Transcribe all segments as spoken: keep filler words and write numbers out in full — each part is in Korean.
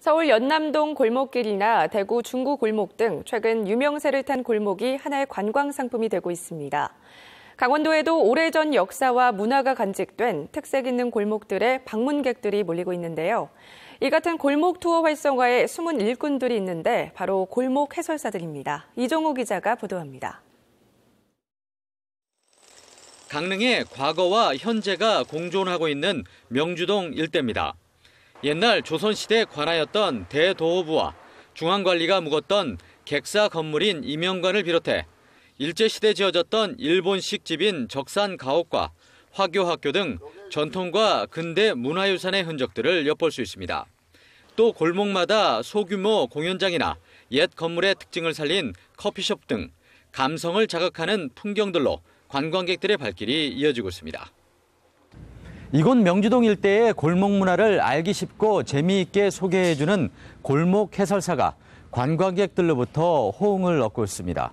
서울 연남동 골목길이나 대구 중구 골목 등 최근 유명세를 탄 골목이 하나의 관광 상품이 되고 있습니다. 강원도에도 오래전 역사와 문화가 간직된 특색 있는 골목들에 방문객들이 몰리고 있는데요. 이 같은 골목 투어 활성화에 숨은 일꾼들이 있는데 바로 골목 해설사들입니다. 이종우 기자가 보도합니다. 강릉의 과거와 현재가 공존하고 있는 명주동 일대입니다. 옛날 조선시대 관하였던 대도호부와 중앙관리가 묵었던 객사 건물인 임영관을 비롯해 일제시대 지어졌던 일본식 집인 적산가옥과 화교학교 등 전통과 근대 문화유산의 흔적들을 엿볼 수 있습니다. 또 골목마다 소규모 공연장이나 옛 건물의 특징을 살린 커피숍 등 감성을 자극하는 풍경들로 관광객들의 발길이 이어지고 있습니다. 이곳 명주동 일대의 골목 문화를 알기 쉽고 재미있게 소개해주는 골목 해설사가 관광객들로부터 호응을 얻고 있습니다.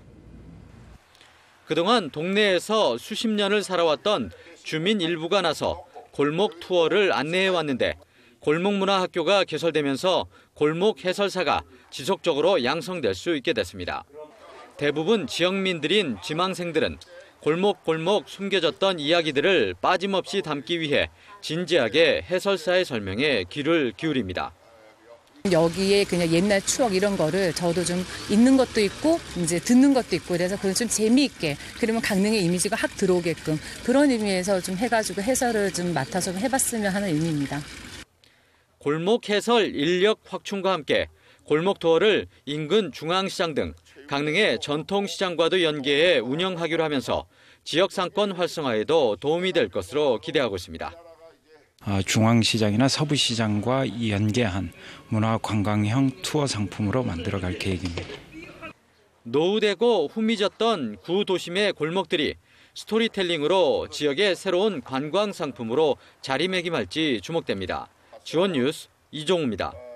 그동안 동네에서 수십 년을 살아왔던 주민 일부가 나서 골목 투어를 안내해왔는데 골목문화학교가 개설되면서 골목 해설사가 지속적으로 양성될 수 있게 됐습니다. 대부분 지역민들인 지망생들은 골목골목 숨겨졌던 이야기들을 빠짐없이 담기 위해 진지하게 해설사의 설명에 귀를 기울입니다. 여기에 그냥 옛날 추억 이런 거를 저도 좀 읽는 것도 있고 이제 듣는 것도 있고 그래서 그걸 좀 재미있게 그러면 강릉의 이미지가 확 들어오게끔 그런 의미에서 좀 해가지고 해설을 좀 맡아서 해봤으면 하는 의미입니다. 골목 해설 인력 확충과 함께 골목 투어를 인근 중앙시장 등 강릉의 전통시장과도 연계해 운영하기로 하면서 지역 상권 활성화에도 도움이 될 것으로 기대하고 있습니다. 중앙시장이나 서부시장과 연계한 문화관광형 투어 상품으로 만들어갈 계획입니다. 노후되고 후미졌던 구도심의 골목들이 스토리텔링으로 지역의 새로운 관광 상품으로 자리매김할지 주목됩니다. 지원 뉴스 이종우입니다.